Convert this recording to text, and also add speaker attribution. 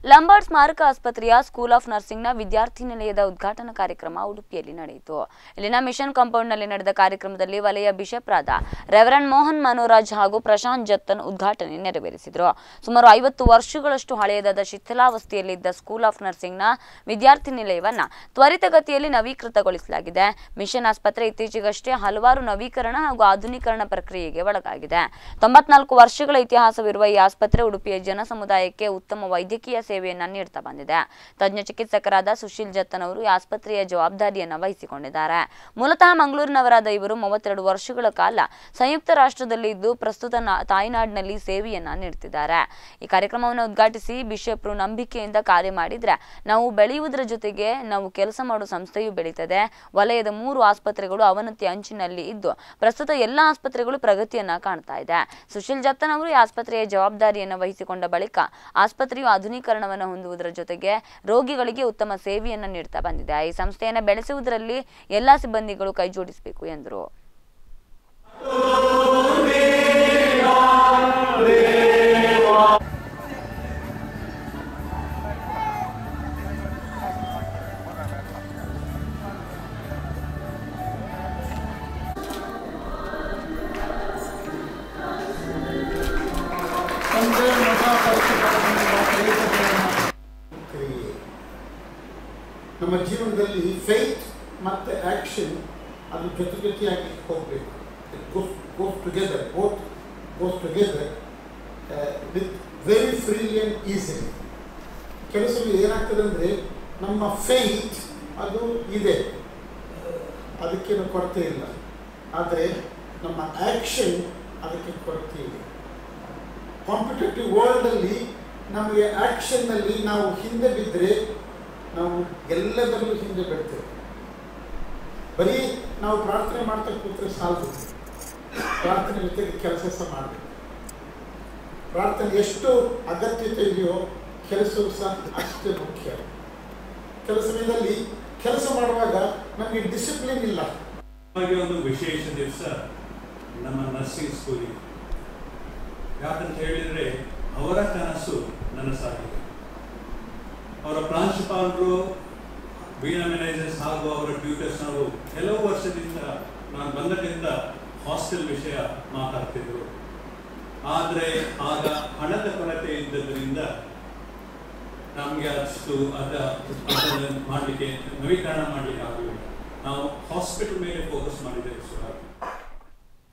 Speaker 1: Lombard ಸ್ಮಾರಕ ಆಸ್ಪತ್ರೆಯ school of ನರ್ಸಿಂಗ್ನ ವಿದ್ಯಾರ್ಥಿ ನಿಲಯದ ಉದ್ಘಾಟನಾ ಕಾರ್ಯಕ್ರಮ ಉಡುಪಿಯಲ್ಲಿ ನಡೆಯಿತು. ಇಲ್ಲಿನ ಮಿಷನ್ ಕಾಂಪೌಂಡ್ನಲ್ಲಿ ನಡೆದ ಕಾರ್ಯಕ್ರಮದಲ್ಲಿ ವಲಯ ಬಿಷಪ್ರಾದ ರೆವರೆಂಡ್ ಮೋಹನ್ ಮನೋರಾಜ್ ಹಾಗೂ ಪ್ರಶಾಂತ್ ಜತ್ತನ್ ಉದ್ಘಾಟನೆ ನೆರವೇರಿಸಿದರು. ಸುಮಾರು 50 ವರ್ಷಗಳಷ್ಟು ಹಳೆಯದಾದ ಶಿಥಿಲಾವಸ್ಥೆಯಲ್ಲಿದ್ದ ಸ್ಕೂಲ್ ಆಫ್ ನರ್ಸಿಂಗ್ನ ವಿದ್ಯಾರ್ಥಿ ನಿಲಯವನ್ನು ತ್ವರಿತಗತಿಯಲ್ಲಿ ನವೀಕೃತಗೊಳಿಸಲಾಗಿದೆ. ಮಿಷನ್ ಆಸ್ಪತ್ರೆ ಇತ್ತೀಚೆಗಷ್ಟೇ ಹಲವಾರು ನವೀಕರಣ ಹಾಗೂ ಆಧುನೀಕರಣ ಪ್ರಕ್ರಿಯೆಗೆ ಒಳಗಾಗಿದೆ. 94 ವರ್ಷಗಳ ಇತಿಹಾಸವಿರುವ ಈ ಆಸ್ಪತ್ರೆ ಉಡುಪಿಯ ಜನ ಸಮುದಾಯಕ್ಕೆ ಉತ್ತಮ ವೈದ್ಯಕೀಯ ಸೇವೆಯನ್ನು ನೀಡುತ್ತಾ ಬಂದಿದೆ. ತಜ್ಞ ಚಿಕಿತ್ಸಕರಾದ ಸುಶೀಲ್ ಜತ್ತನ್ ಅವರು ಈ ಆಸ್ಪತ್ರೆಯ ಜವಾಬ್ದಾರಿಯನ್ನು ವಹಿಸಿಕೊಂಡಿದ್ದಾರೆ. ಮೂಲತಃ ಮಂಗಳೂರಿನವರಾದ ಇವರು 32 ವರ್ಷಗಳ ಕಾಲ ಸಂಯುಕ್ತ ರಾಷ್ಟ್ರದಲ್ಲಿ ಇದ್ದು ಪ್ರಸ್ತುತ ತಾಯ್ನಾಡಿನಲ್ಲಿ ಸೇವೆಯನ್ನ ನೀಡುತ್ತಿದ್ದಾರೆ. ಈ ಕಾರ್ಯಕ್ರಮವನ್ನು ಉದ್ಘಾಟಿಸಿ ಬಿಷಪ್ರು ನಂಬಿಕೆಯಿಂದ ಕಾರ್ಯ ಮಾಡಿದ್ರೆ ನಾವು ಬೆಳೆಯುವುದರ ಜೊತೆಗೆ ನಾವು ಕೆಲಸ ಮಾಡುವ ಸಂಸ್ಥೆಯು ಬೆಳೀತದೆ. ವಲಯದ 3 ಆಸ್ಪತ್ರೆಗಳು ಅವನತಿ ಅಂಚಿನಲ್ಲಿ ಇದ್ದು ಪ್ರಸ್ತುತ ಎಲ್ಲ ಆಸ್ಪತ್ರೆಗಳು ಪ್ರಗತಿಯನ್ನ ಕಾಣ್ತಾ ಇದೆ. ಸುಶೀಲ್ ಜತ್ತನ್ ಅವರು ಈ ಆಸ್ಪತ್ರೆಯ ಜವಾಬ್ದಾರಿಯನ್ನು ವಹಿಸಿಕೊಂಡ ಬಳಿಕ ಆಸ್ಪತ್ರೆಯು ಆಧುನೀಕರಣವನ್ನು ಹೊಂದುವುದರ ಜೊತೆಗೆ ರೋಗಿಗಳಿಗೆ ಉತ್ತಮ ಸೇವೆಯನ್ನು ನೀಡುತ್ತಾ ಬಂದಿದೆ. ಈ ಸಂಸ್ಥೆಯನ್ನು ಬೆಳೆಸುವುದರಲ್ಲಿ ಎಲ್ಲಾ ಸಿಬ್ಬಂದಿಗಳು ಕೈಜೋಡಿಸಬೇಕು ಎಂದರು.
Speaker 2: ನಮ್ಮ ಜೀವನದಲ್ಲಿ ಫೇತ್ ಮತ್ತು ಆಕ್ಷನ್ ಅದು ಜೊತೆಯಾಗಿ ಹೋಗಬೇಕು. goes together with very freely and easily. ಕೆಲಸಗಳು ಏನಾಗ್ತದೆ ಅಂದರೆ ನಮ್ಮ ಫೇತ್ ಅದು ಇದೆ, ಅದಕ್ಕೇನು ಕೊರತೆ ಇಲ್ಲ. ಆದರೆ ನಮ್ಮ ಆ್ಯಕ್ಷನ್ ಅದಕ್ಕೆ ಕೊರತೆ ಇದೆ. ಕಾಂಪಿಟೇಟಿವ್ ವರ್ಲ್ಡಲ್ಲಿ ನಮಗೆ ಆ್ಯಕ್ಷನ್ನಲ್ಲಿ ನಾವು ಹಿಂದೆ ಬಿದ್ದರೆ ನಾವು ಎಲ್ಲದರಲ್ಲೂ ಹಿಂದೆ ಬಿಡ್ತೇವೆ. ಬರೀ ನಾವು ಪ್ರಾರ್ಥನೆ ಮಾಡ್ತಾ ಕೂತ್ರೆ ಸಾಲದು, ಪ್ರಾರ್ಥನೆ ಜೊತೆಗೆ ಕೆಲಸ ಸಹ ಮಾಡಬೇಕು. ಪ್ರಾರ್ಥನೆ ಎಷ್ಟು ಅಗತ್ಯತೆ ಇದೆಯೋ ಕೆಲಸವೂ ಸಹ ಅಷ್ಟೇ ಮುಖ್ಯ. ಕೆಲಸ ಸಮಯದಲ್ಲಿ ಕೆಲಸ ಮಾಡುವಾಗ ನಮಗೆ ಡಿಸಿಪ್ಲಿನ್ ಇಲ್ಲ.
Speaker 3: ಒಂದು ವಿಶೇಷ ದಿವಸ ನಮ್ಮ ನರ್ಸಿಂಗ್ ಸ್ಕೂಲಿಗೆ, ಯಾಕಂತ ಹೇಳಿದರೆ ಅವರ ಕನಸು ನನಸಾಗಿದೆ. ಅವರ ಪ್ರಾಂಶುಪಾಲರು, ವೀಣಾ ಮ್ಯಾನೇಜರ್ಸ್ ಹಾಗೂ ಅವರ ಟ್ಯೂಟರ್ಸ್ನವರು ಕೆಲವು ವರ್ಷದಿಂದ ನಾನು ಬಂದದಿಂದ ಹಾಸ್ಟೆಲ್ ವಿಷಯ ಮಾತಾಡ್ತಿದ್ರು. ಆದರೆ ಆಗ ಹಣದ ಕೊರತೆ ಇದ್ದದರಿಂದ ನಮಗೆ ಅಷ್ಟು ಅದನ್ನು ಮಾಡಲಿಕ್ಕೆ ನವೀಕರಣ ಮಾಡಲಿಕ್ಕೆ ಆಗಲಿಲ್ಲ. ನಾವು ಹಾಸ್ಪಿಟಲ್ ಮೇಲೆ ಫೋಕಸ್ ಮಾಡಿದ್ದೇವೆ.